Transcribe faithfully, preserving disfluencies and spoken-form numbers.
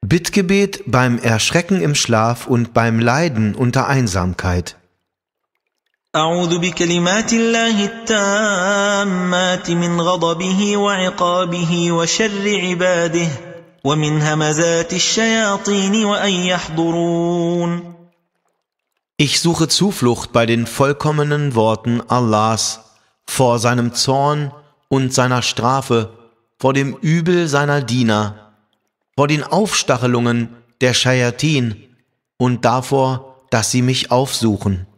Bittgebet beim Erschrecken im Schlaf und beim Leiden unter Einsamkeit. أعوذ بكلمات الله التامات من غضبه وعقابه وشر عباده ومن همزات الشياطين وأن يحضرون. Ich suche Zuflucht bei den vollkommenen Worten Allahs, vor seinem Zorn und seiner Strafe, vor dem Übel seiner Diener, vor den Aufstachelungen der Schayatin und davor, dass sie mich aufsuchen.